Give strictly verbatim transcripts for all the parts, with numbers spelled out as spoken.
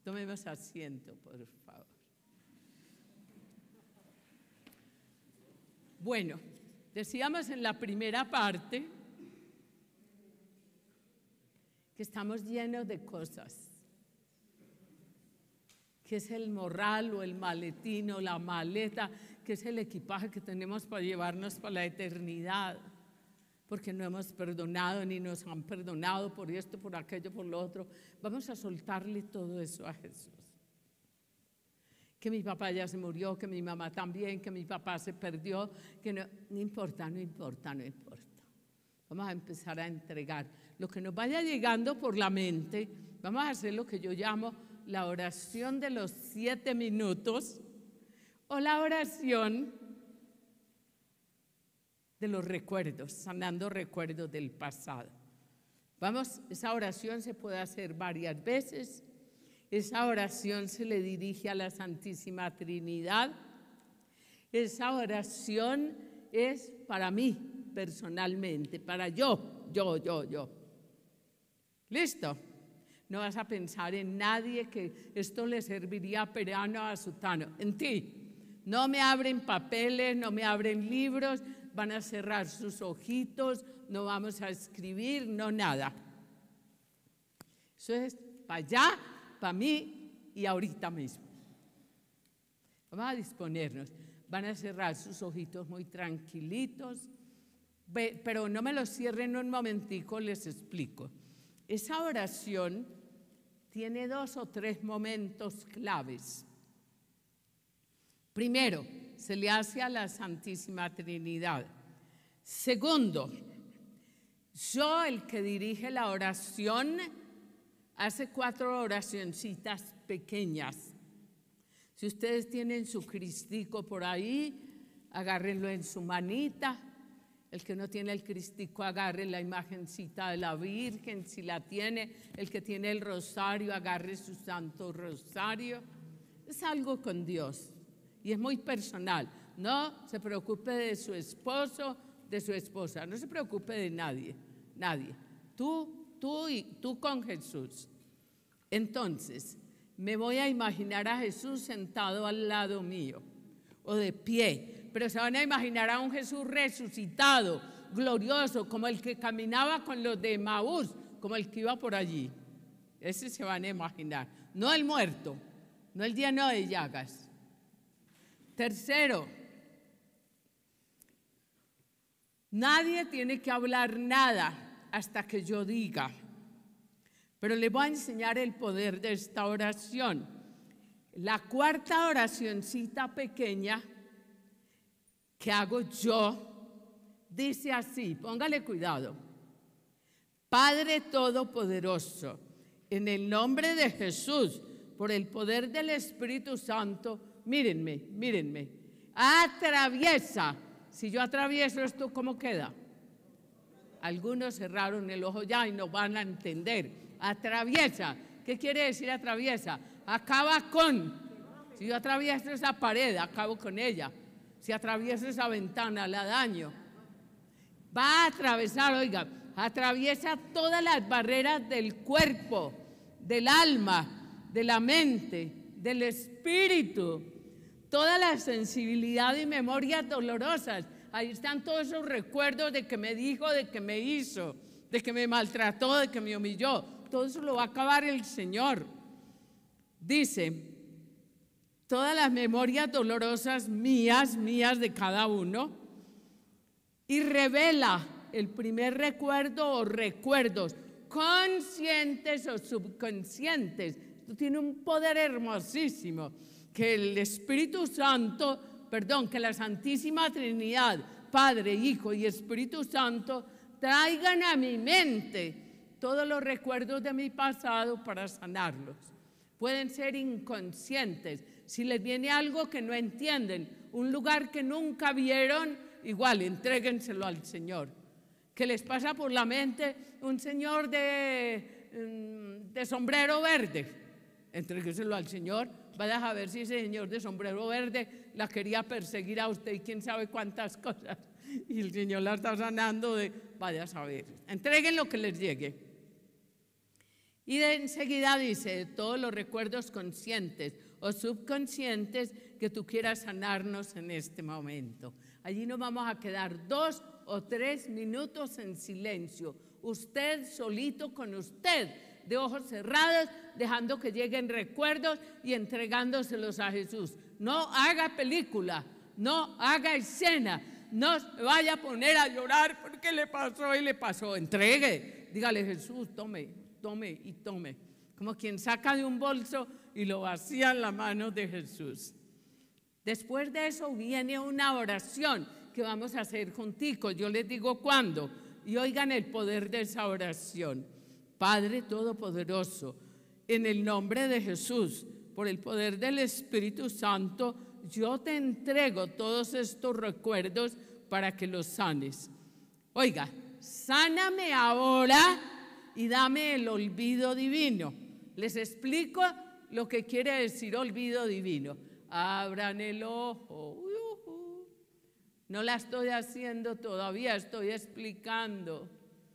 Tomemos asiento, por favor. Bueno, decíamos en la primera parte que estamos llenos de cosas, que es el morral o el maletín o la maleta, que es el equipaje que tenemos para llevarnos para la eternidad, porque no hemos perdonado ni nos han perdonado por esto, por aquello, por lo otro. Vamos a soltarle todo eso a Jesús. Que mi papá ya se murió, que mi mamá también, que mi papá se perdió, que no, no importa, no importa, no importa. Vamos a empezar a entregar lo que nos vaya llegando por la mente. Vamos a hacer lo que yo llamo la oración de los siete minutos o la oración de los recuerdos, sanando recuerdos del pasado. Vamos, esa oración se puede hacer varias veces. Esa oración se le dirige a la Santísima Trinidad. Esa oración es para mí personalmente, para yo, yo, yo, yo. ¿Listo? No vas a pensar en nadie que esto le serviría a Perano o a Sutano, en ti. No me abren papeles, no me abren libros, van a cerrar sus ojitos, no vamos a escribir, no nada. Eso es para allá, para mí y ahorita mismo. Vamos a disponernos. Van a cerrar sus ojitos muy tranquilitos, pero no me los cierren un momentico, les explico. Esa oración tiene dos o tres momentos claves. Primero, se le hace a la Santísima Trinidad. Segundo, yo, el que dirige la oración, hace cuatro oracioncitas pequeñas. Si ustedes tienen su cristico por ahí, agárrenlo en su manita. El que no tiene el cristico, agarre la imagencita de la Virgen, si la tiene. El que tiene el rosario, agarre su santo rosario. Es algo con Dios y es muy personal. No se preocupe de su esposo, de su esposa. No se preocupe de nadie, nadie. Tú, tú y tú con Jesús. Entonces, me voy a imaginar a Jesús sentado al lado mío o de pie, pero se van a imaginar a un Jesús resucitado, glorioso, como el que caminaba con los de Emaús, como el que iba por allí. Ese se van a imaginar, no el muerto, no el lleno de llagas. Tercero, nadie tiene que hablar nada hasta que yo diga. Pero les voy a enseñar el poder de esta oración. La cuarta oracioncita pequeña que hago yo dice así, póngale cuidado. Padre Todopoderoso, en el nombre de Jesús, por el poder del Espíritu Santo, mírenme, mírenme, atraviesa. Si yo atravieso esto, ¿cómo queda? Algunos cerraron el ojo ya y no van a entender. Atraviesa. ¿Qué quiere decir atraviesa? Acaba con. Si yo atravieso esa pared, acabo con ella. Si atravieso esa ventana, la daño. Va a atravesar, oiga, atraviesa todas las barreras del cuerpo, del alma, de la mente, del espíritu, toda la sensibilidad y memorias dolorosas. Ahí están todos esos recuerdos de que me dijo, de que me hizo, de que me maltrató, de que me humilló. Todo eso lo va a acabar el Señor. Dice, todas las memorias dolorosas mías, mías de cada uno, y revela el primer recuerdo o recuerdos, conscientes o subconscientes. Esto tiene un poder hermosísimo, que el Espíritu Santo, perdón, que la Santísima Trinidad, Padre, Hijo y Espíritu Santo, traigan a mi mente todos los recuerdos de mi pasado para sanarlos. Pueden ser inconscientes. Si les viene algo que no entienden, un lugar que nunca vieron, igual, entréguenselo al Señor. Que les pasa por la mente un señor de, de sombrero verde, entréguenselo al Señor. Vaya a ver si ese señor de sombrero verde la quería perseguir a usted y quién sabe cuántas cosas. Y el Señor la está sanando de, vaya a saber. Entreguen lo que les llegue. Y de enseguida dice, de todos los recuerdos conscientes o subconscientes que tú quieras sanarnos en este momento. Allí nos vamos a quedar dos o tres minutos en silencio, usted solito con usted, de ojos cerrados, dejando que lleguen recuerdos y entregándoselos a Jesús. No haga película, no haga escena, no se vaya a poner a llorar porque le pasó y le pasó. Entregue, dígale, Jesús, tome, tome y tome. Como quien saca de un bolso y lo vacía en la mano de Jesús. Después de eso viene una oración que vamos a hacer junticos. Yo les digo cuándo y oigan el poder de esa oración. Padre Todopoderoso, en el nombre de Jesús, por el poder del Espíritu Santo, yo te entrego todos estos recuerdos para que los sanes. Oiga, sáname ahora y dame el olvido divino. Les explico lo que quiere decir olvido divino. Abran el ojo. No la estoy haciendo todavía, estoy explicando.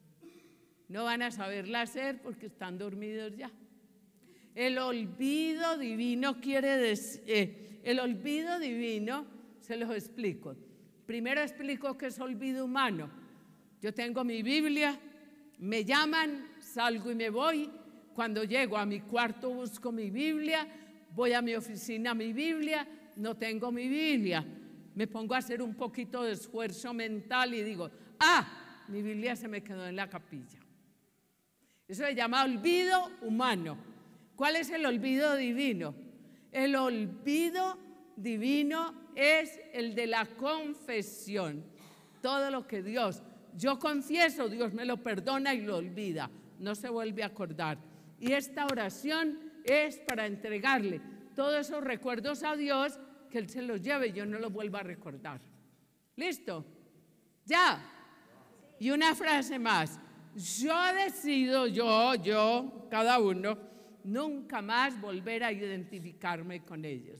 No van a saberla hacer porque están dormidos ya. El olvido divino quiere decir, eh, el olvido divino, se los explico. Primero explico qué es olvido humano. Yo tengo mi Biblia, me llaman, salgo y me voy. Cuando llego a mi cuarto busco mi Biblia, voy a mi oficina mi Biblia, no tengo mi Biblia. Me pongo a hacer un poquito de esfuerzo mental y digo, ah, mi Biblia se me quedó en la capilla. Eso se llama olvido humano. ¿Cuál es el olvido divino? El olvido divino es el de la confesión. Todo lo que Dios, yo confieso, Dios me lo perdona y lo olvida. No se vuelve a acordar. Y esta oración es para entregarle todos esos recuerdos a Dios, que Él se los lleve y yo no los vuelva a recordar. ¿Listo? ¿Ya? Y una frase más. Yo decido, yo, yo, cada uno, nunca más volver a identificarme con ellos.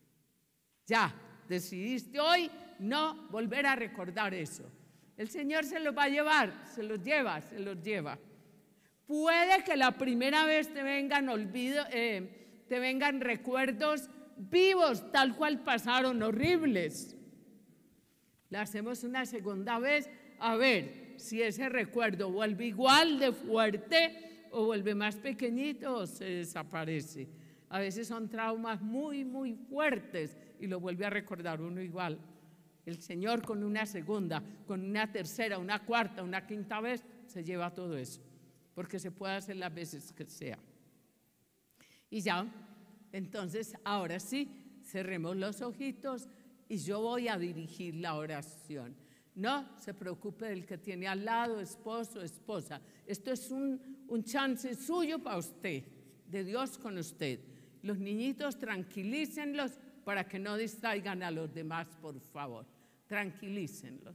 Ya, decidiste hoy no volver a recordar eso. El Señor se los va a llevar, se los lleva, se los lleva. Puede que la primera vez te vengan olvido, eh, te vengan recuerdos vivos, tal cual pasaron, horribles. La hacemos una segunda vez, a ver si ese recuerdo vuelve igual de fuerte o vuelve más pequeñito o se desaparece. A veces son traumas muy, muy fuertes y lo vuelve a recordar uno igual. El Señor con una segunda, con una tercera, una cuarta, una quinta vez se lleva todo eso, porque se puede hacer las veces que sea. Y ya, entonces ahora sí, cerremos los ojitos y yo voy a dirigir la oración. No se preocupe del que tiene al lado, esposo, esposa. Esto es un, un chance suyo para usted, de Dios con usted. Los niñitos, tranquilícenlos para que no distraigan a los demás, por favor. Tranquilícenlos.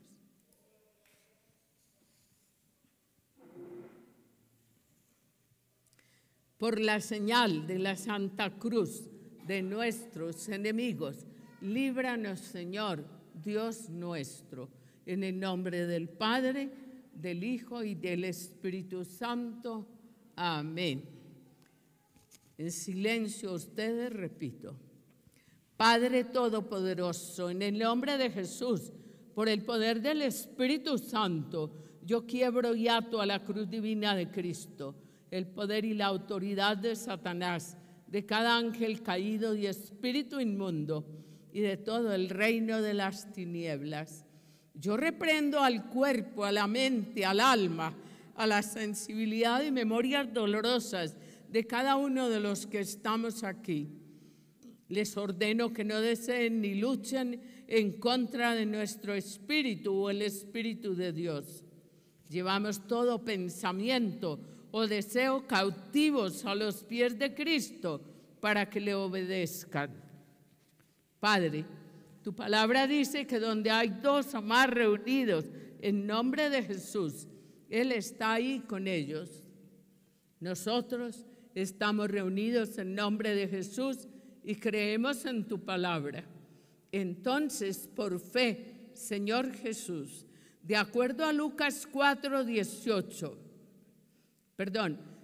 Por la señal de la Santa Cruz de nuestros enemigos, líbranos, Señor, Dios nuestro, en el nombre del Padre, del Hijo y del Espíritu Santo. Amén. En silencio ustedes, repito. Padre Todopoderoso, en el nombre de Jesús, por el poder del Espíritu Santo, yo quiebro y ato a la cruz divina de Cristo el poder y la autoridad de Satanás, de cada ángel caído y espíritu inmundo, y de todo el reino de las tinieblas. Yo reprendo al cuerpo, a la mente, al alma, a la sensibilidad y memorias dolorosas de cada uno de los que estamos aquí. Les ordeno que no deseen ni luchen en contra de nuestro espíritu o el espíritu de Dios. Llevamos todo pensamiento o deseo cautivos a los pies de Cristo para que le obedezcan. Padre, tu palabra dice que donde hay dos o más reunidos en nombre de Jesús, Él está ahí con ellos. Nosotros estamos reunidos en nombre de Jesús y creemos en tu palabra. Entonces, por fe, Señor Jesús, de acuerdo a Lucas cuatro dieciocho, perdón,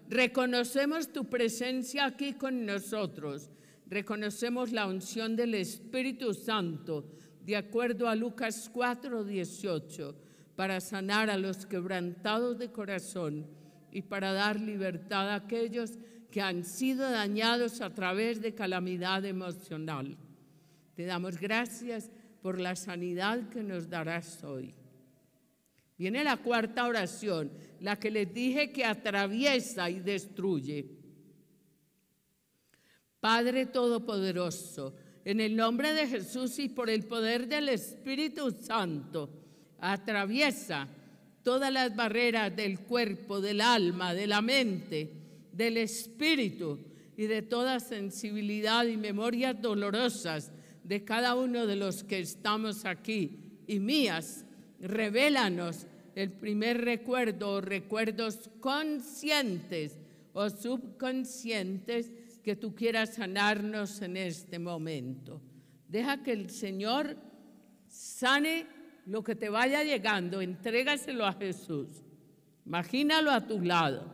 Reconocemos tu presencia aquí con nosotros. Reconocemos la unción del Espíritu Santo, de acuerdo a Lucas cuatro dieciocho, para sanar a los quebrantados de corazón y para dar libertad a aquellos que han sido dañados a través de calamidad emocional. Te damos gracias por la sanidad que nos darás hoy. Viene la cuarta oración, la que les dije que atraviesa y destruye. Padre Todopoderoso, en el nombre de Jesús y por el poder del Espíritu Santo, atraviesa todas las barreras del cuerpo, del alma, de la mente, del espíritu y de toda sensibilidad y memorias dolorosas de cada uno de los que estamos aquí y mías. Revélanos el primer recuerdo o recuerdos conscientes o subconscientes que tú quieras sanarnos en este momento. Deja que el Señor sane lo que te vaya llegando, entrégaselo a Jesús. Imagínalo a tu lado.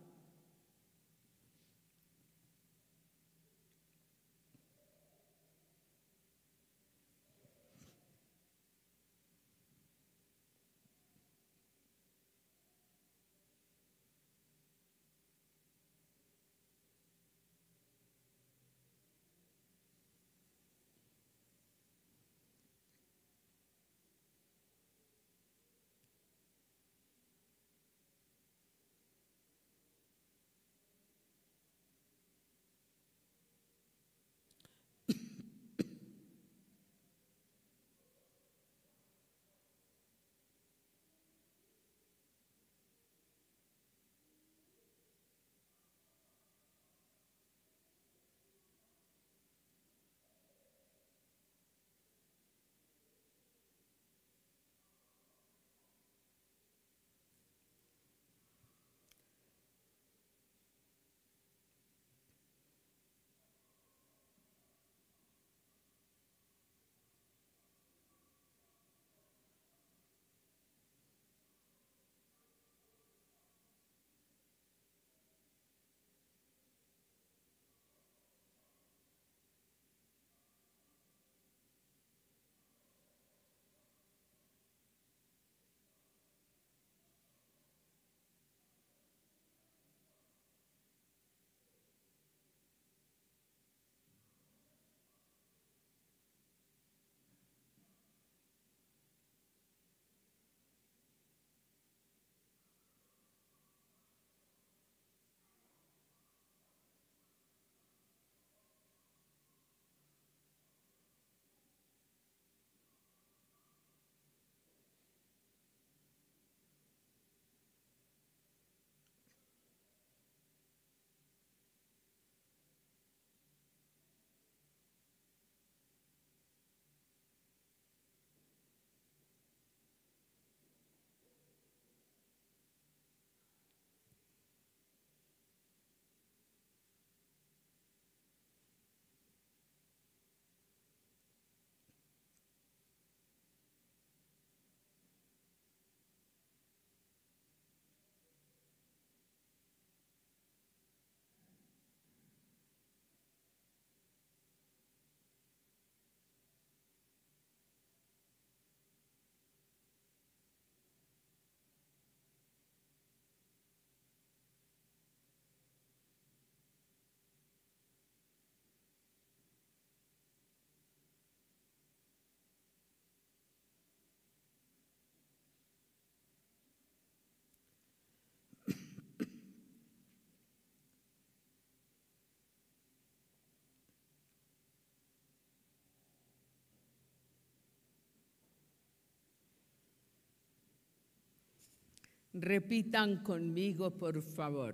Repitan conmigo, por favor.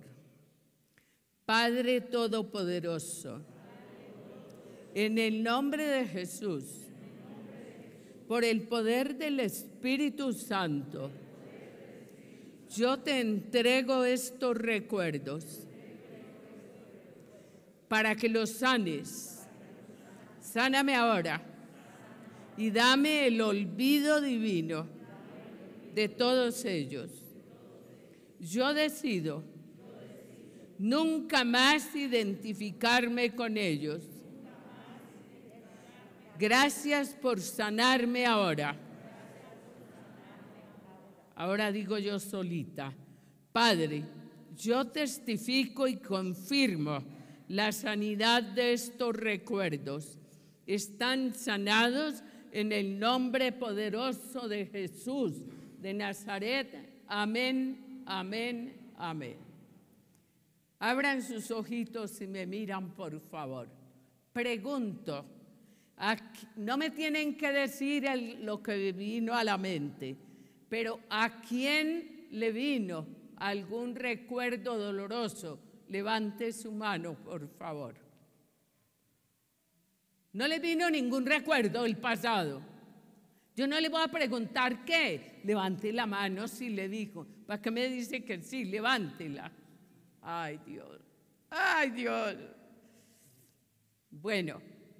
Padre Todopoderoso, en el nombre de Jesús, por el poder del Espíritu Santo, yo te entrego estos recuerdos para que los sanes. Sáname ahora y dame el olvido divino de todos ellos. Yo decido nunca más identificarme con ellos. Gracias por sanarme ahora. Ahora digo yo solita, Padre, yo testifico y confirmo la sanidad de estos recuerdos. Están sanados en el nombre poderoso de Jesús de Nazaret. Amén, amén, amén. Abran sus ojitos y me miran, por favor. Pregunto, no me tienen que decir el, lo que vino a la mente, pero ¿a quién le vino algún recuerdo doloroso? Levante su mano, por favor. No le vino ningún recuerdo del pasado. Yo no le voy a preguntar qué. Levante la mano si le dijo. ¿Para qué me dice que sí? Levántela. Ay, Dios. Ay, Dios. Bueno,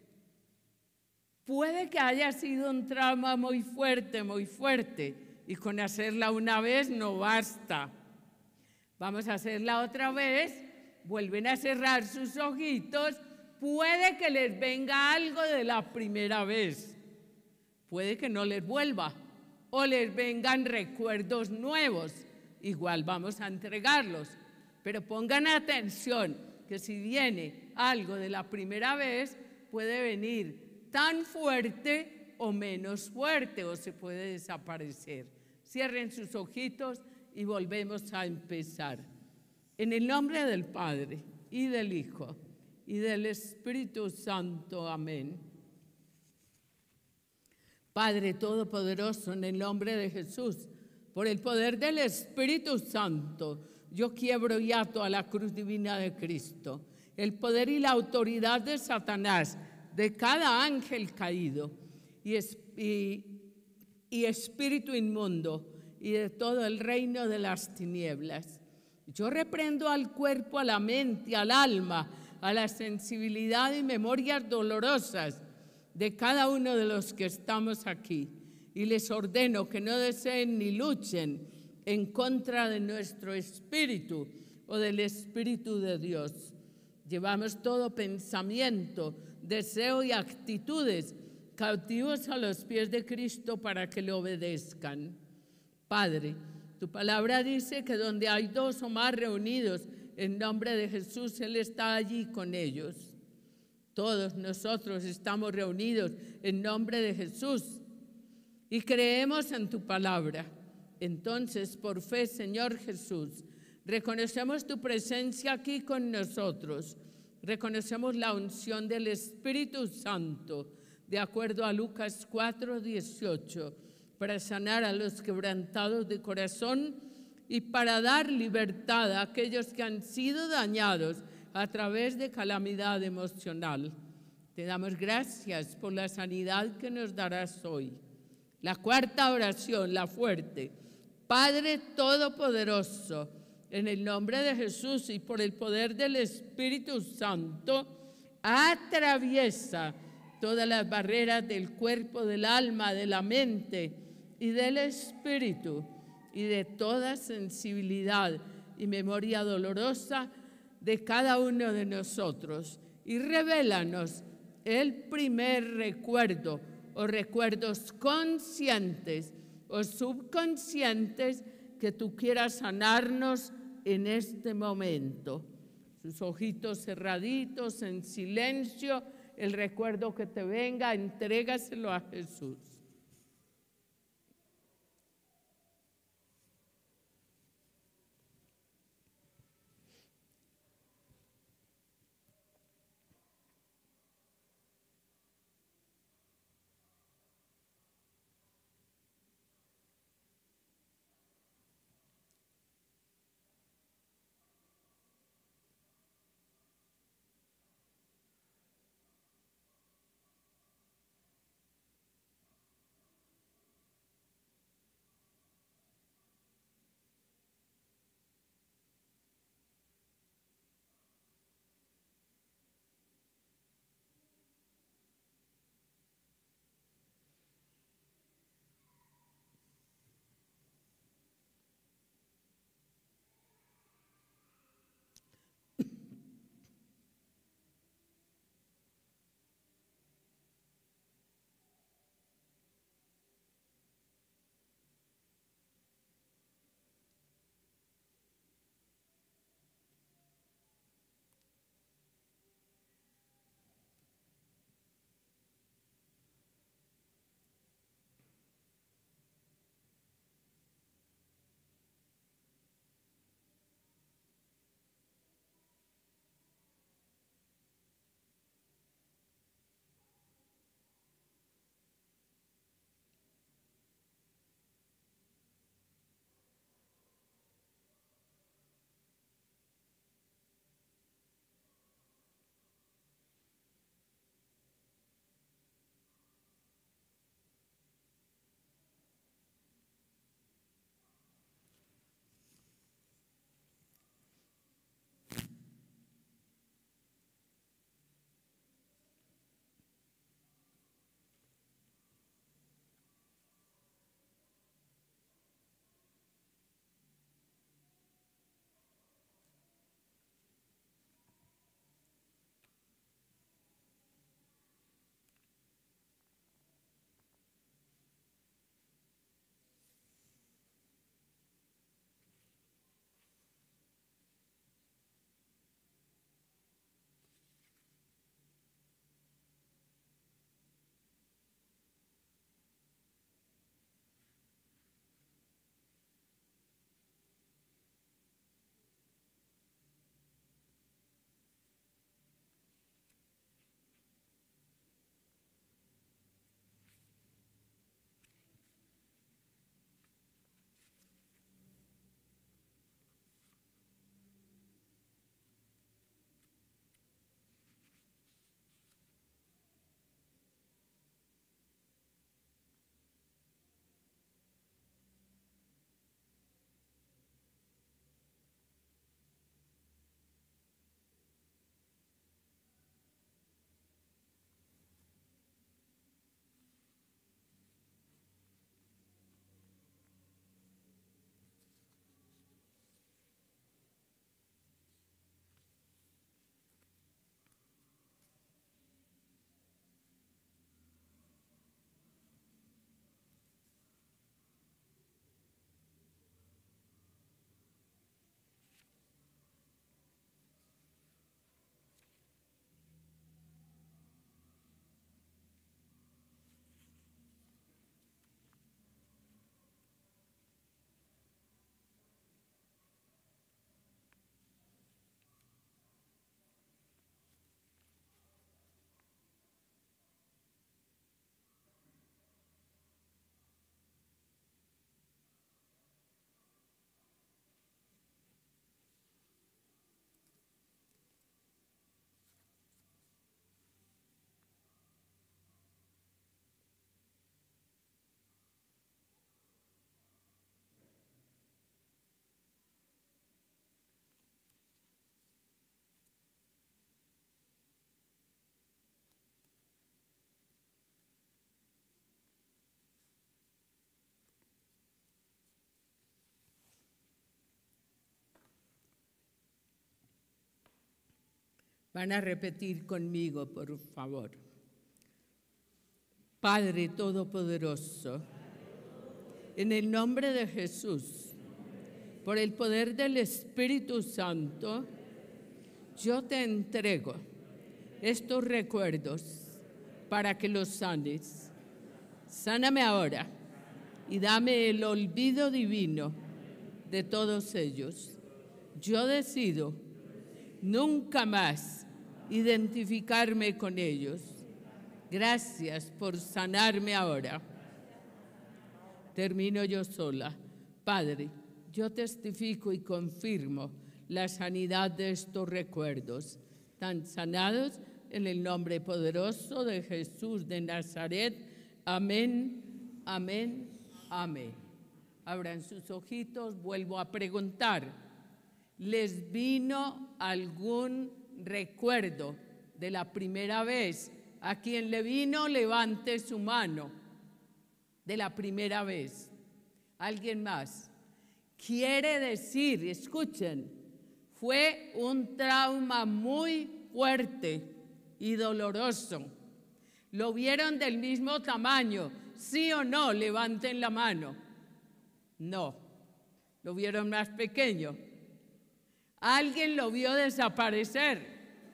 puede que haya sido un trauma muy fuerte, muy fuerte. Y con hacerla una vez no basta. Vamos a hacerla otra vez. Vuelven a cerrar sus ojitos. Puede que les venga algo de la primera vez. Puede que no les vuelva. O les vengan recuerdos nuevos. Igual vamos a entregarlos. Pero pongan atención que si viene algo de la primera vez, puede venir tan fuerte o menos fuerte o se puede desaparecer. Cierren sus ojitos y volvemos a empezar. En el nombre del Padre, y del Hijo, y del Espíritu Santo. Amén. Padre Todopoderoso, en el nombre de Jesús, por el poder del Espíritu Santo, yo quiebro y ato a la cruz divina de Cristo, el poder y la autoridad de Satanás, de cada ángel caído, y, es, y, y espíritu inmundo, y de todo el reino de las tinieblas. Yo reprendo al cuerpo, a la mente, al alma, a la sensibilidad y memorias dolorosas de cada uno de los que estamos aquí, y les ordeno que no deseen ni luchen en contra de nuestro espíritu o del Espíritu de Dios. Llevamos todo pensamiento, deseo y actitudes cautivos a los pies de Cristo para que le obedezcan. Padre, tu palabra dice que donde hay dos o más reunidos en nombre de Jesús, Él está allí con ellos. Todos nosotros estamos reunidos en nombre de Jesús y creemos en tu palabra. Entonces, por fe, Señor Jesús, reconocemos tu presencia aquí con nosotros. Reconocemos la unción del Espíritu Santo, de acuerdo a Lucas cuatro dieciocho, para sanar a los quebrantados de corazón y para dar libertad a aquellos que han sido dañados a través de calamidad emocional. Te damos gracias por la sanidad que nos darás hoy. La cuarta oración, la fuerte. Padre Todopoderoso, en el nombre de Jesús y por el poder del Espíritu Santo, atraviesa todas las barreras del cuerpo, del alma, de la mente y del espíritu y de toda sensibilidad y memoria dolorosa de cada uno de nosotros, y revélanos el primer recuerdo o recuerdos conscientes o subconscientes que tú quieras sanarnos en este momento. Sus ojitos cerraditos, en silencio, el recuerdo que te venga, entrégaselo a Jesús. Van a repetir conmigo, por favor. Padre Todopoderoso, en el nombre de Jesús, por el poder del Espíritu Santo, yo te entrego estos recuerdos para que los sanes. Sáname ahora y dame el olvido divino de todos ellos. Yo decido nunca más identificarme con ellos. Gracias por sanarme ahora. Termino yo sola. Padre, yo testifico y confirmo la sanidad de estos recuerdos, tan sanados en el nombre poderoso de Jesús de Nazaret. Amén, amén, amén. Abran sus ojitos, vuelvo a preguntar. ¿Les vino algún recuerdo de la primera vez? A quien le vino, levante su mano. De la primera vez. ¿Alguien más? Quiere decir, escuchen, fue un trauma muy fuerte y doloroso. ¿Lo vieron del mismo tamaño? ¿Sí o no? Levanten la mano. No. ¿Lo vieron más pequeño? ¿Alguien lo vio desaparecer?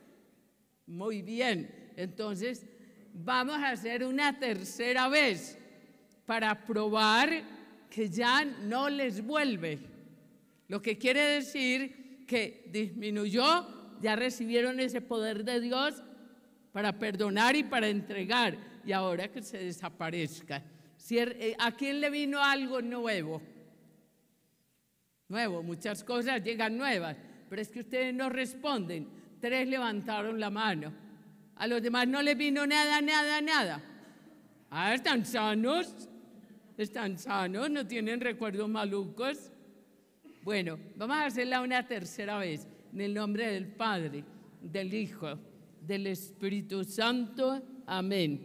Muy bien. Entonces, vamos a hacer una tercera vez para probar que ya no les vuelve. Lo que quiere decir que disminuyó, ya recibieron ese poder de Dios para perdonar y para entregar, y ahora que se desaparezca. ¿A quién le vino algo nuevo? Nuevo, muchas cosas llegan nuevas, pero es que ustedes no responden. Tres levantaron la mano. A los demás no les vino nada, nada, nada. Ah, están sanos, están sanos, no tienen recuerdos malucos. Bueno, vamos a hacerla una tercera vez, en el nombre del Padre, del Hijo, del Espíritu Santo. Amén.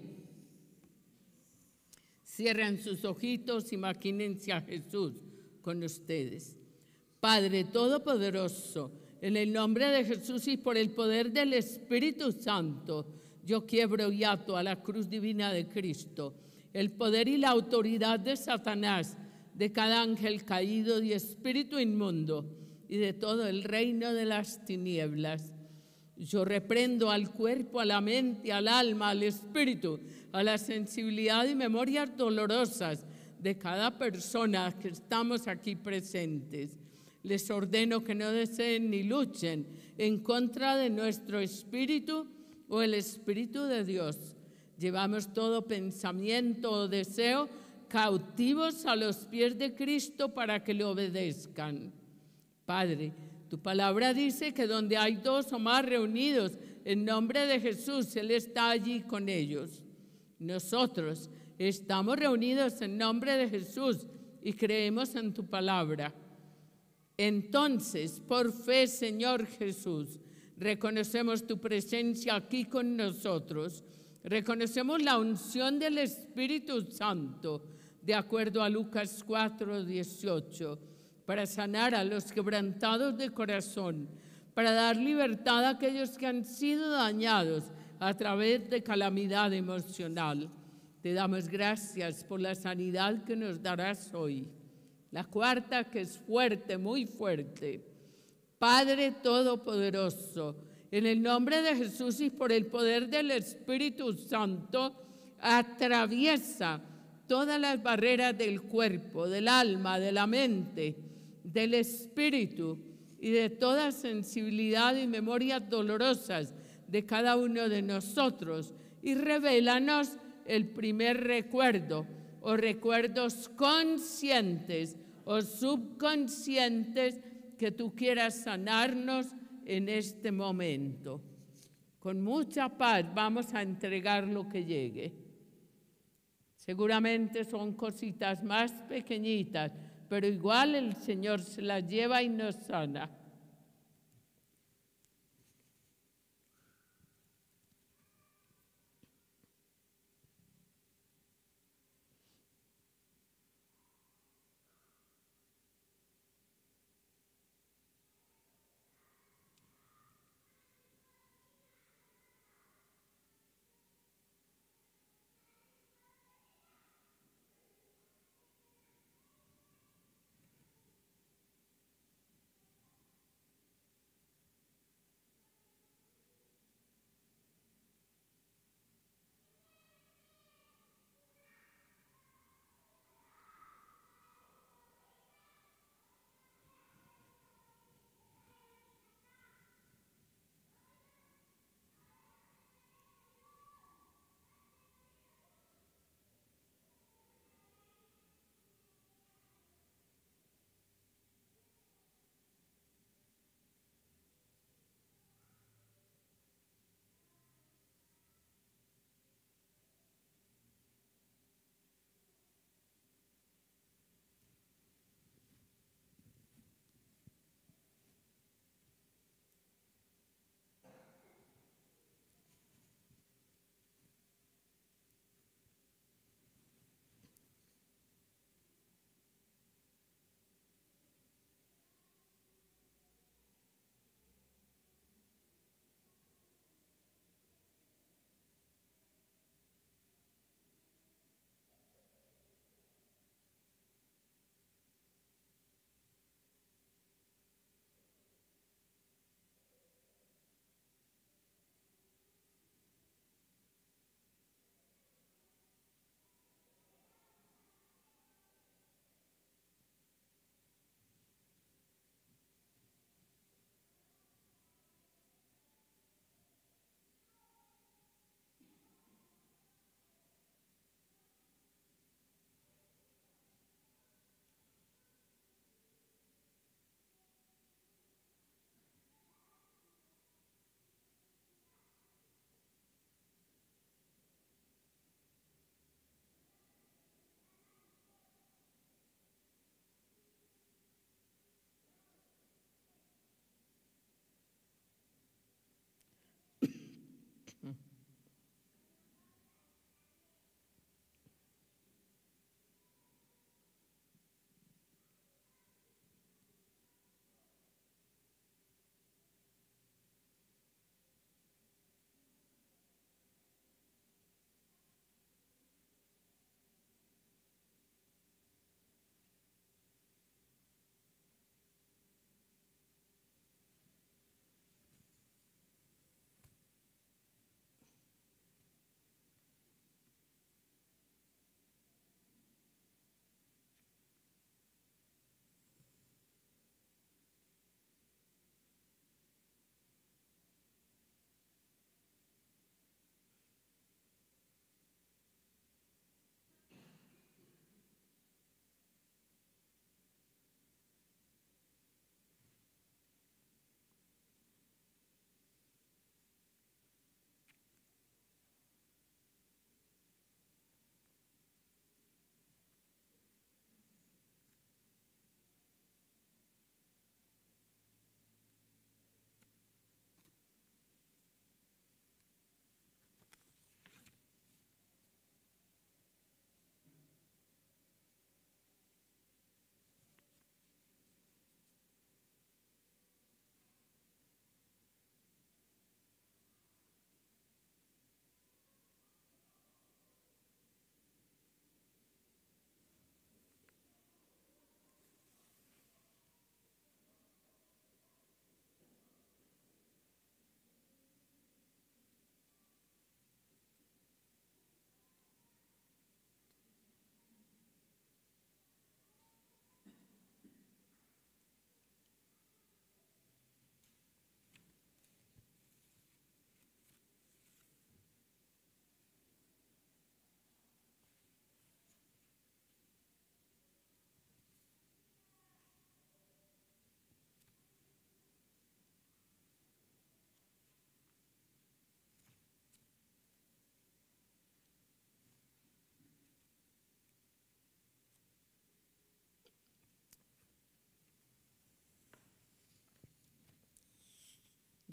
Cierran sus ojitos, imagínense a Jesús con ustedes. Padre Todopoderoso, en el nombre de Jesús y por el poder del Espíritu Santo, yo quiebro y ato a la cruz divina de Cristo el poder y la autoridad de Satanás, de cada ángel caído y espíritu inmundo y de todo el reino de las tinieblas. Yo reprendo al cuerpo, a la mente, al alma, al espíritu, a la sensibilidad y memorias dolorosas de cada persona que estamos aquí presentes. Les ordeno que no deseen ni luchen en contra de nuestro espíritu o el Espíritu de Dios. Llevamos todo pensamiento o deseo cautivos a los pies de Cristo para que le obedezcan. Padre, tu palabra dice que donde hay dos o más reunidos en nombre de Jesús, Él está allí con ellos. Nosotros estamos reunidos en nombre de Jesús y creemos en tu palabra. Entonces, por fe, Señor Jesús, reconocemos tu presencia aquí con nosotros. Reconocemos la unción del Espíritu Santo, de acuerdo a Lucas cuatro, dieciocho, para sanar a los quebrantados de corazón, para dar libertad a aquellos que han sido dañados a través de calamidad emocional. Te damos gracias por la sanidad que nos darás hoy. La cuarta, que es fuerte, muy fuerte. Padre Todopoderoso, en el nombre de Jesús y por el poder del Espíritu Santo, atraviesa todas las barreras del cuerpo, del alma, de la mente, del espíritu y de toda sensibilidad y memorias dolorosas de cada uno de nosotros y revélanos el primer recuerdo o recuerdos conscientes o subconscientes que tú quieras sanarnos en este momento. Con mucha paz vamos a entregar lo que llegue. Seguramente son cositas más pequeñitas, pero igual el Señor se las lleva y nos sana.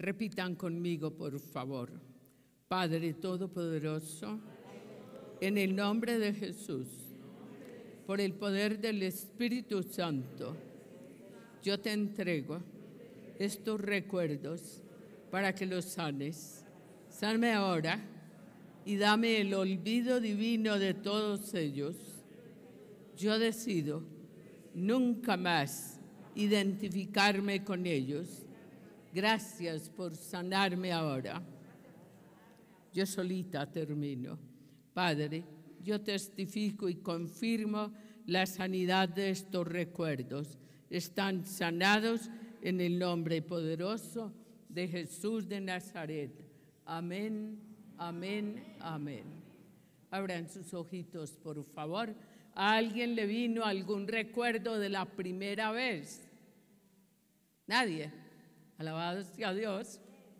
Repitan conmigo, por favor. Padre Todopoderoso, en el nombre de Jesús, por el poder del Espíritu Santo, yo te entrego estos recuerdos para que los sanes. Sáname ahora y dame el olvido divino de todos ellos. Yo decido nunca más identificarme con ellos. Gracias por sanarme ahora. Yo solita termino. Padre, yo testifico y confirmo la sanidad de estos recuerdos. Están sanados en el nombre poderoso de Jesús de Nazaret. Amén, amén, amén. Abran sus ojitos, por favor. ¿A alguien le vino algún recuerdo de la primera vez? Nadie. Alabado sea Dios.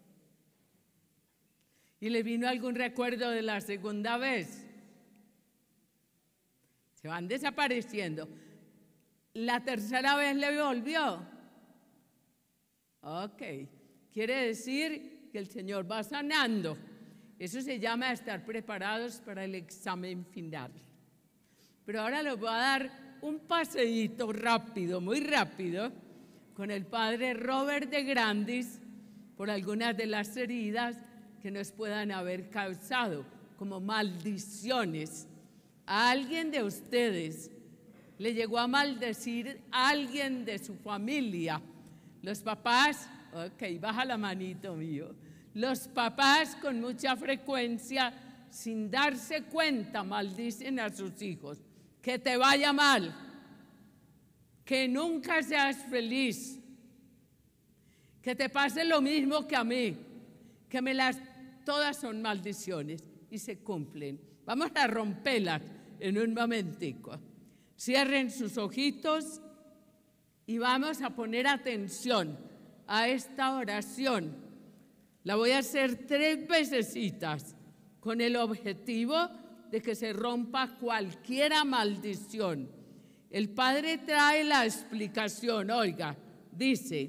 ¿Y le vino algún recuerdo de la segunda vez? Se van desapareciendo. ¿La tercera vez le volvió? Ok. Quiere decir que el Señor va sanando. Eso se llama estar preparados para el examen final. Pero ahora les voy a dar un paseíto rápido, muy rápido, con el padre Robert de Grandis por algunas de las heridas que nos puedan haber causado, como maldiciones. A alguien de ustedes le llegó a maldecir a alguien de su familia. Los papás, ok, baja la manito mío. Los papás con mucha frecuencia, sin darse cuenta, maldicen a sus hijos. Que te vaya mal, que nunca seas feliz, que te pase lo mismo que a mí, que me las, todas son maldiciones y se cumplen. Vamos a romperlas en un momentico. Cierren sus ojitos y vamos a poner atención a esta oración. La voy a hacer tres vecesitas con el objetivo de que se rompa cualquier maldición. El Padre trae la explicación, oiga, dice,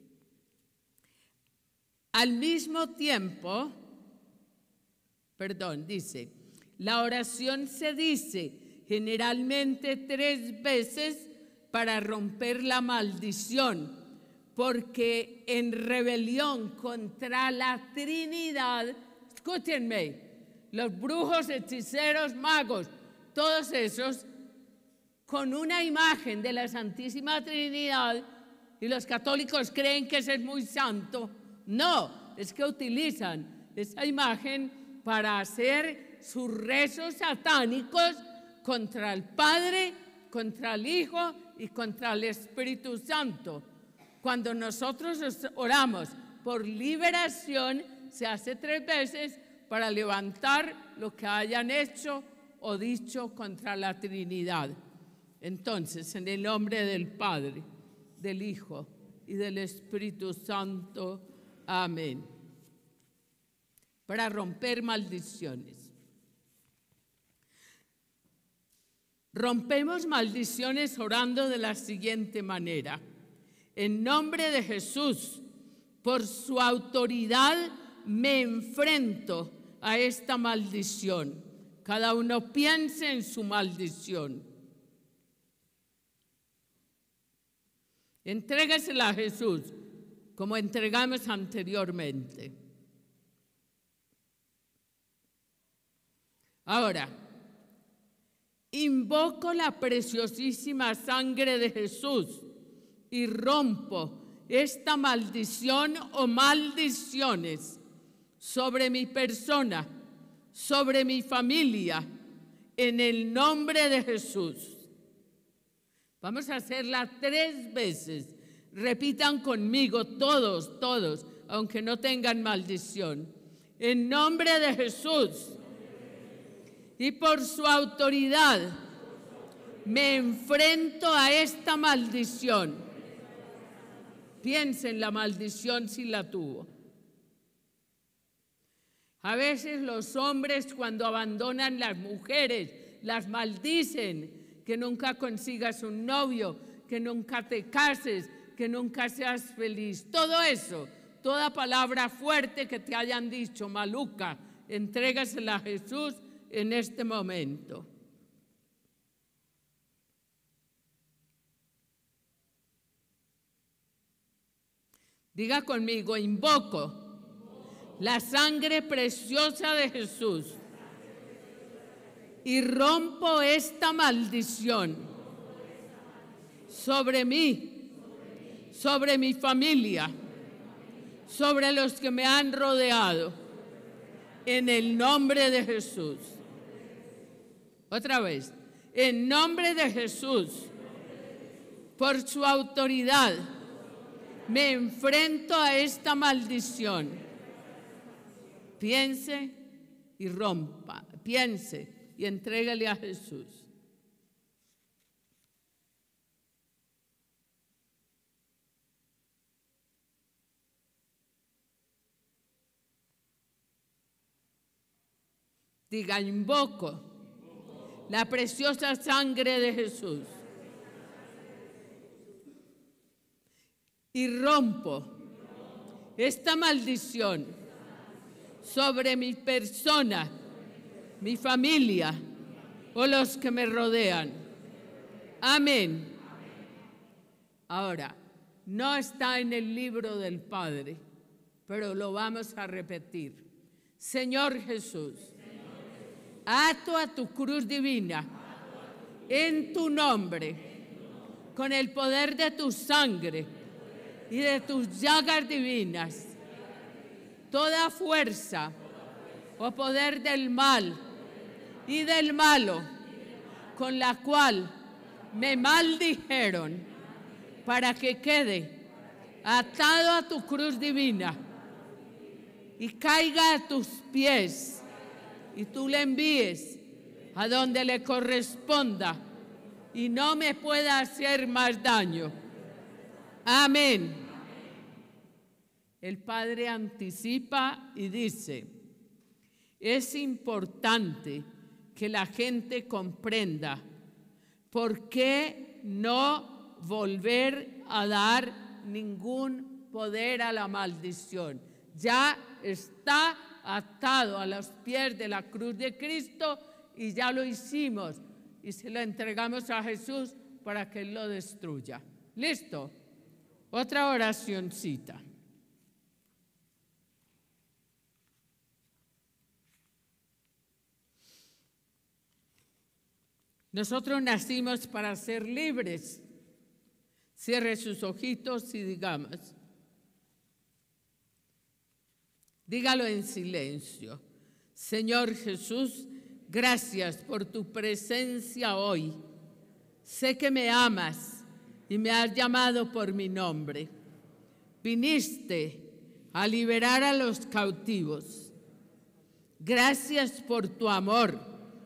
al mismo tiempo, perdón, dice, la oración se dice generalmente tres veces para romper la maldición, porque en rebelión contra la Trinidad, escúchenme, los brujos, hechiceros, magos, todos esos, con una imagen de la Santísima Trinidad, y los católicos creen que ese es muy santo. No, es que utilizan esa imagen para hacer sus rezos satánicos contra el Padre, contra el Hijo y contra el Espíritu Santo. Cuando nosotros oramos por liberación, se hace tres veces para levantar lo que hayan hecho o dicho contra la Trinidad. Entonces, en el nombre del Padre, del Hijo y del Espíritu Santo. Amén. Para romper maldiciones. Rompemos maldiciones orando de la siguiente manera. En nombre de Jesús, por su autoridad, me enfrento a esta maldición. Cada uno piense en su maldición. Entrégasela a Jesús, como entregamos anteriormente. Ahora, invoco la preciosísima sangre de Jesús y rompo esta maldición o maldiciones sobre mi persona, sobre mi familia, en el nombre de Jesús. Vamos a hacerla tres veces. Repitan conmigo todos, todos, aunque no tengan maldición. En nombre de Jesús y por su autoridad me enfrento a esta maldición. Piensa en la maldición si la tuvo. A veces los hombres, cuando abandonan las mujeres, las maldicen, que nunca consigas un novio, que nunca te cases, que nunca seas feliz. Todo eso toda palabra fuerte que te hayan dicho, maluca, entrégasela a Jesús en este momento. Diga conmigo, invoco la sangre preciosa de Jesús y rompo esta maldición sobre mí, sobre mi familia, sobre los que me han rodeado, en el nombre de Jesús. Otra vez, en nombre de Jesús, por su autoridad, me enfrento a esta maldición. Piense y rompa, piense y entrégale a Jesús. Diga, invoco la preciosa sangre de Jesús y rompo esta maldición sobre mi persona, mi familia o los que me rodean. Amén. Ahora, no está en el libro del Padre, pero lo vamos a repetir. Señor Jesús, ato a tu cruz divina, en tu nombre, con el poder de tu sangre y de tus llagas divinas, toda fuerza o poder del mal y del malo, con la cual me maldijeron, para que quede atado a tu cruz divina y caiga a tus pies, y tú le envíes a donde le corresponda y no me pueda hacer más daño. Amén. El Padre anticipa y dice, es importante que la gente comprenda por qué no volver a dar ningún poder a la maldición. Ya está atado a los pies de la cruz de Cristo y ya lo hicimos y se lo entregamos a Jesús para que Él lo destruya. ¿Listo? Otra oracioncita. Nosotros nacimos para ser libres. Cierre sus ojitos y digamos. Dígalo en silencio. Señor Jesús, gracias por tu presencia hoy. Sé que me amas y me has llamado por mi nombre. Viniste a liberar a los cautivos. Gracias por tu amor.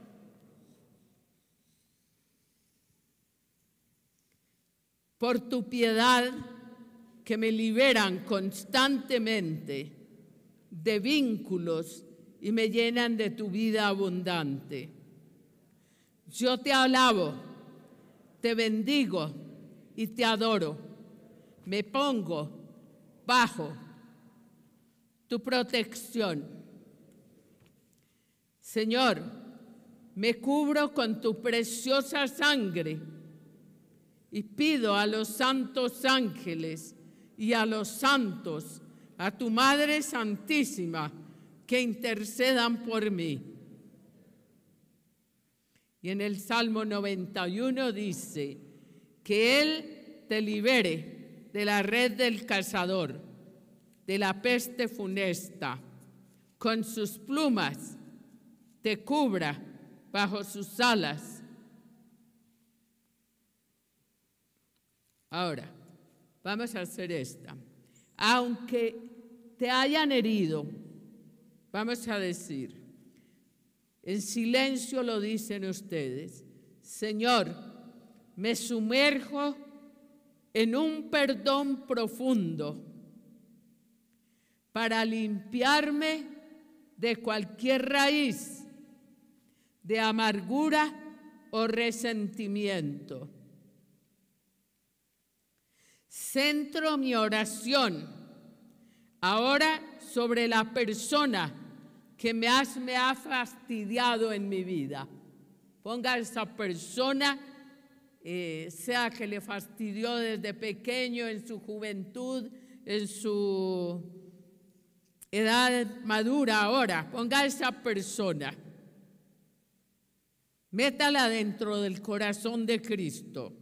Por tu piedad que me liberan constantemente de vínculos y me llenan de tu vida abundante. Yo te alabo, te bendigo y te adoro. Me pongo bajo tu protección. Señor, me cubro con tu preciosa sangre y pido a los santos ángeles y a los santos, a tu Madre Santísima, que intercedan por mí. Y en el Salmo noventa y uno dice, que Él te libere de la red del cazador, de la peste funesta, con sus plumas te cubra bajo sus alas. Ahora, vamos a hacer esta. Aunque te hayan herido, vamos a decir, en silencio lo dicen ustedes, Señor, me sumerjo en un perdón profundo para limpiarme de cualquier raíz de amargura o resentimiento. Centro mi oración Ahora sobre la persona que más me ha fastidiado en mi vida. Ponga a esa persona, eh, sea que le fastidió desde pequeño, en su juventud, en su edad madura ahora. Ponga a esa persona. Métala dentro del corazón de Cristo.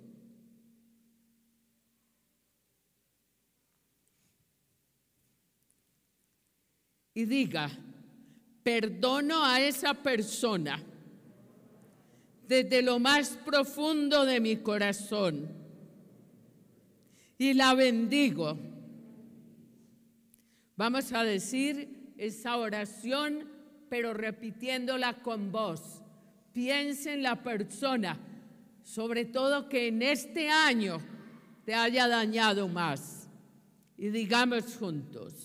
Y diga, perdono a esa persona desde lo más profundo de mi corazón y la bendigo. Vamos a decir esa oración, pero repitiéndola con voz. Piensa en la persona, sobre todo que en este año te haya dañado más. Y digamos juntos.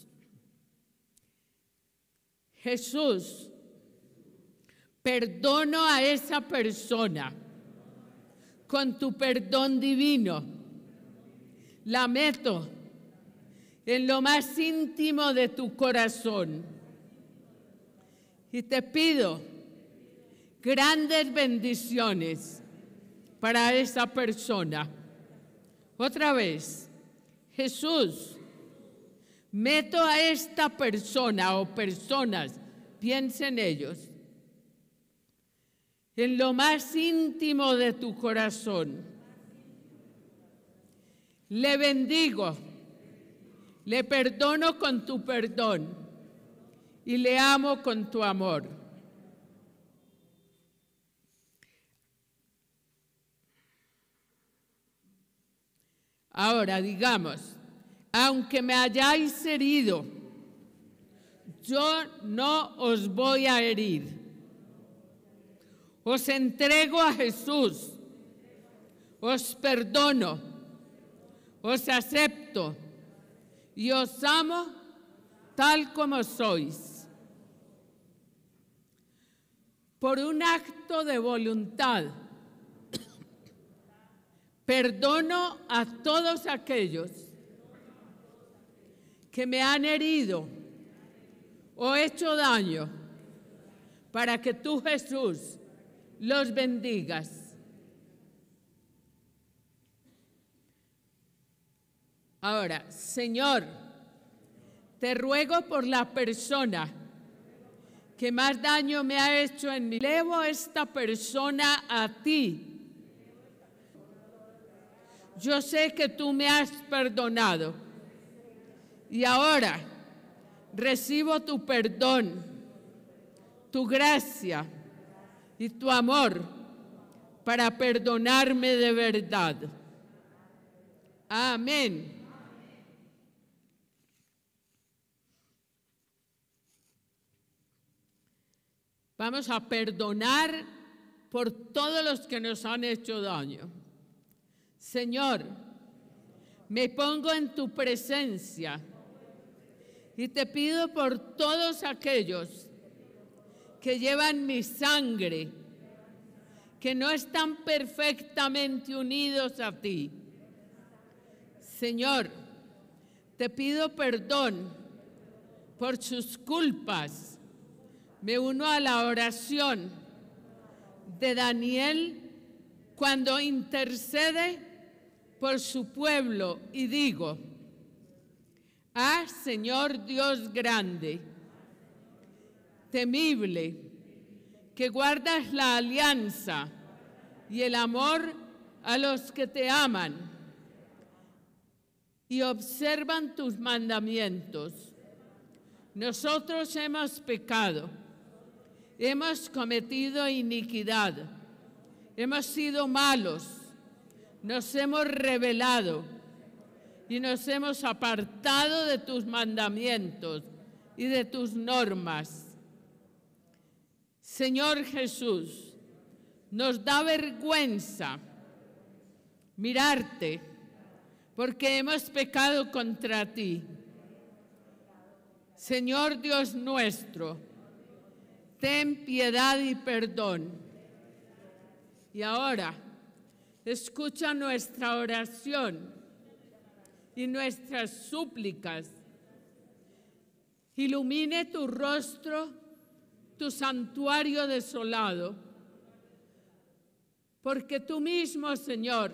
Jesús, perdono a esa persona con tu perdón divino. La meto en lo más íntimo de tu corazón y te pido grandes bendiciones para esa persona. Otra vez, Jesús, meto a esta persona o personas, piensa en ellos, en lo más íntimo de tu corazón. Le bendigo, le perdono con tu perdón y le amo con tu amor. Ahora digamos, aunque me hayáis herido, yo no os voy a herir. Os entrego a Jesús, os perdono, os acepto y os amo tal como sois. Por un acto de voluntad, perdono a todos aquellos que me han herido o hecho daño, para que tú, Jesús, los bendigas. Ahora, Señor, te ruego por la persona que más daño me ha hecho en mí. Elevo a esta persona a ti. Yo sé que tú me has perdonado. Y ahora recibo tu perdón, tu gracia y tu amor para perdonarme de verdad. Amén. Vamos a perdonar por todos los que nos han hecho daño. Señor, me pongo en tu presencia y te pido por todos aquellos que llevan mi sangre, que no están perfectamente unidos a ti. Señor, te pido perdón por sus culpas. Me uno a la oración de Daniel cuando intercede por su pueblo y digo, ah, Señor Dios grande, temible, que guardas la alianza y el amor a los que te aman y observan tus mandamientos. Nosotros hemos pecado, hemos cometido iniquidad, hemos sido malos, nos hemos rebelado y nos hemos apartado de tus mandamientos y de tus normas. Señor Jesús, nos da vergüenza mirarte porque hemos pecado contra ti. Señor Dios nuestro, ten piedad y perdón. Y ahora, escucha nuestra oración y nuestras súplicas Ilumine tu rostro, tu santuario desolado, porque tú mismo, Señor,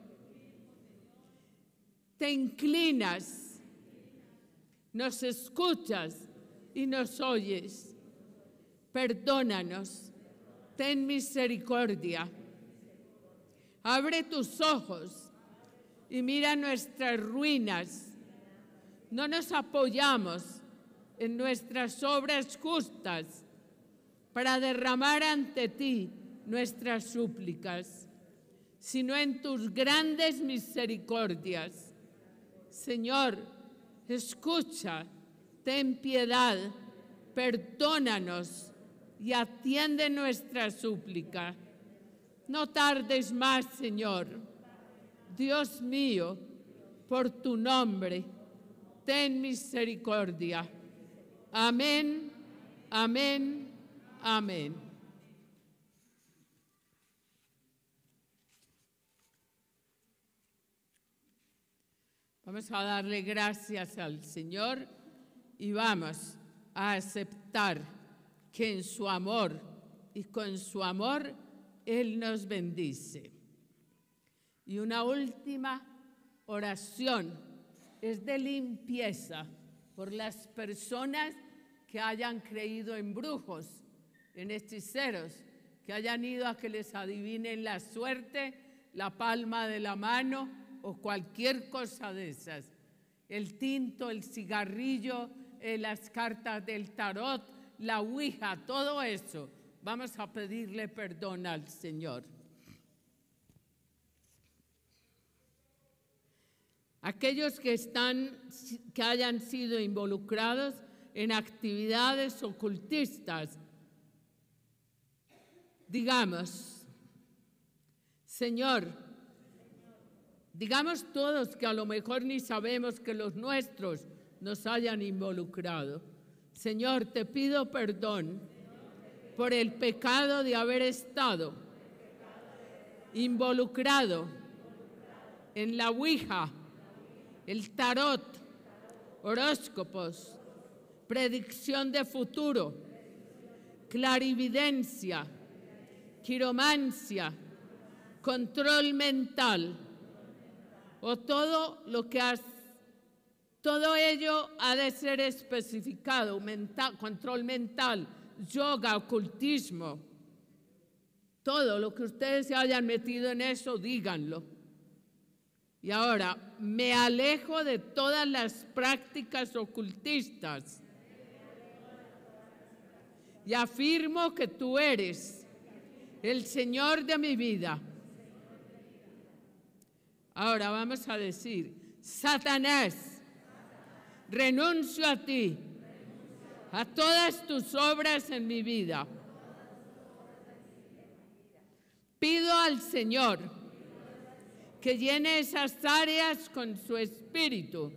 te inclinas, nos escuchas y nos oyes. Perdónanos, ten misericordia. Abre tus ojos y mira nuestras ruinas. No nos apoyamos en nuestras obras justas para derramar ante ti nuestras súplicas, sino en tus grandes misericordias. Señor, escucha, ten piedad, perdónanos y atiende nuestra súplica. No tardes más, Señor. Dios mío, por tu nombre, ten misericordia. Amén, amén, amén. Vamos a darle gracias al Señor y vamos a aceptar que en su amor y con su amor Él nos bendice. Y una última oración es de limpieza por las personas que hayan creído en brujos, en hechiceros, que hayan ido a que les adivinen la suerte, la palma de la mano o cualquier cosa de esas. El tinto, el cigarrillo, eh, las cartas del tarot, la ouija, todo eso. Vamos a pedirle perdón al Señor. Aquellos que, están, que hayan sido involucrados en actividades ocultistas, digamos, Señor, digamos todos que a lo mejor ni sabemos que los nuestros nos hayan involucrado. Señor, te pido perdón por el pecado de haber estado involucrado en la ouija, el tarot, horóscopos, predicción de futuro, clarividencia, quiromancia, control mental, o todo lo que has, todo ello ha de ser especificado, mental, control mental, yoga, ocultismo, todo lo que ustedes se hayan metido en eso, díganlo. Y ahora, me alejo de todas las prácticas ocultistas y afirmo que tú eres el Señor de mi vida. Ahora vamos a decir, Satanás, renuncio a ti, a todas tus obras en mi vida. Pido al Señor que llene esas áreas con su espíritu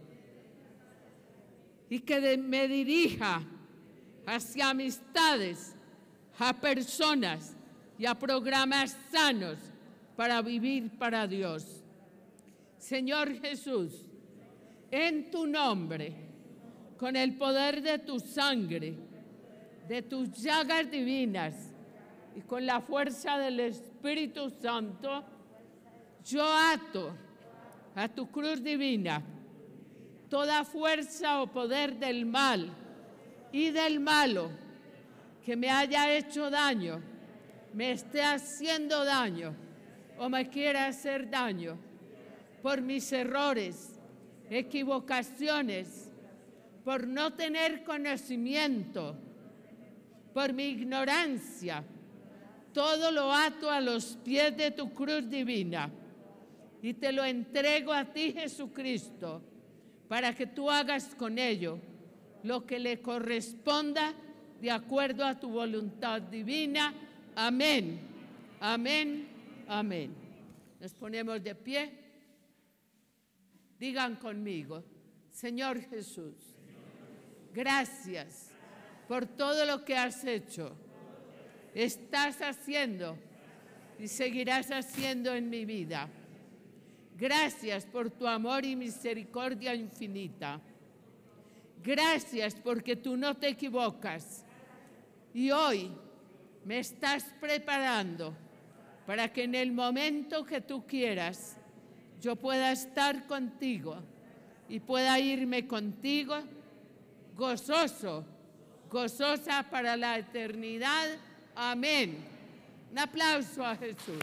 y que de, me dirija hacia amistades, a personas y a programas sanos para vivir para Dios. Señor Jesús, en tu nombre, con el poder de tu sangre, de tus llagas divinas y con la fuerza del Espíritu Santo, yo ato a tu cruz divina toda fuerza o poder del mal y del malo que me haya hecho daño, me esté haciendo daño o me quiera hacer daño por mis errores, equivocaciones, por no tener conocimiento, por mi ignorancia. Todo lo ato a los pies de tu cruz divina y te lo entrego a ti, Jesucristo, para que tú hagas con ello lo que le corresponda de acuerdo a tu voluntad divina. Amén, amén, amén. Nos ponemos de pie. Digan conmigo, Señor Jesús, gracias por todo lo que has hecho, estás haciendo y seguirás haciendo en mi vida. Gracias por tu amor y misericordia infinita. Gracias porque tú no te equivocas. Y hoy me estás preparando para que en el momento que tú quieras yo pueda estar contigo y pueda irme contigo gozoso, gozosa para la eternidad. Amén. Un aplauso a Jesús.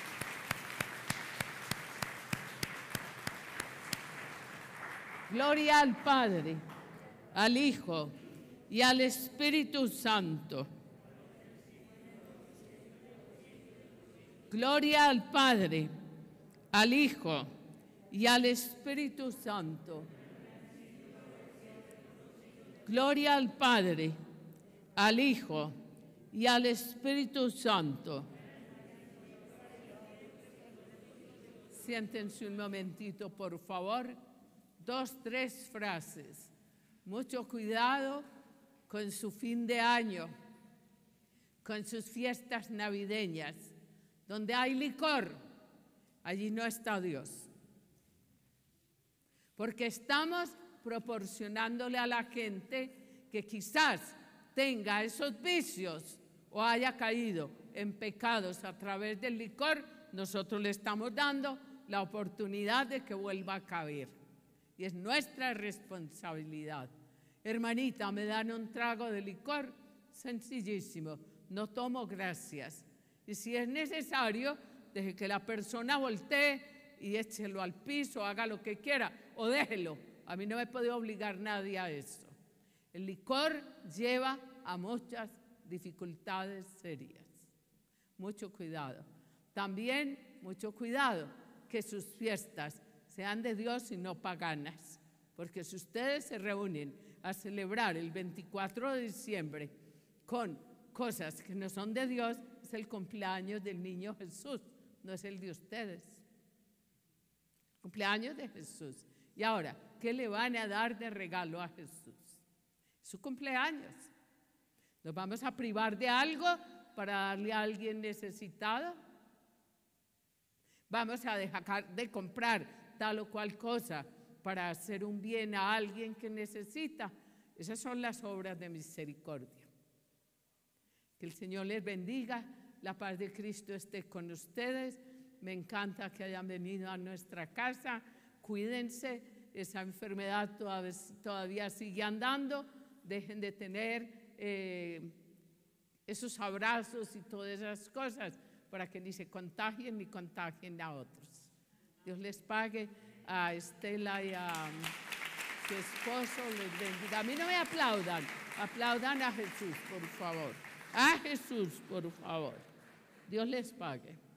Gloria al Padre, al Hijo y al Espíritu Santo. Gloria al Padre, al Hijo y al Espíritu Santo. Gloria al Padre, al Hijo y al Espíritu Santo. Siéntense un momentito, por favor. Dos, tres frases. Mucho cuidado con su fin de año, con sus fiestas navideñas. Donde hay licor, allí no está Dios. Porque estamos proporcionándole a la gente que quizás tenga esos vicios o haya caído en pecados a través del licor, nosotros le estamos dando la oportunidad de que vuelva a caer. Y es nuestra responsabilidad. Hermanita, ¿me dan un trago de licor? Sencillísimo. No tomo, gracias. Y si es necesario, deje que la persona voltee y échelo al piso, haga lo que quiera, o déjelo. A mí no me puede obligar nadie a eso. El licor lleva a muchas dificultades serias. Mucho cuidado. También mucho cuidado que sus fiestas sean de Dios y no paganas. Porque si ustedes se reúnen a celebrar el veinticuatro de diciembre con cosas que no son de Dios, es el cumpleaños del niño Jesús, no es el de ustedes. Cumpleaños de Jesús. Y ahora, ¿qué le van a dar de regalo a Jesús? Su cumpleaños. ¿Nos vamos a privar de algo para darle a alguien necesitado? ¿Vamos a dejar de comprar tal o cual cosa para hacer un bien a alguien que necesita? Esas son las obras de misericordia. Que el Señor les bendiga, la paz de Cristo esté con ustedes. Me encanta que hayan venido a nuestra casa. Cuídense, esa enfermedad todavía, todavía sigue andando. Dejen de tener eh, esos abrazos y todas esas cosas para que ni se contagien ni contagien a otros. Dios les pague, a Estela y a su esposo les bendiga. A mí no me aplaudan, aplaudan a Jesús, por favor. A Jesús, por favor. Dios les pague.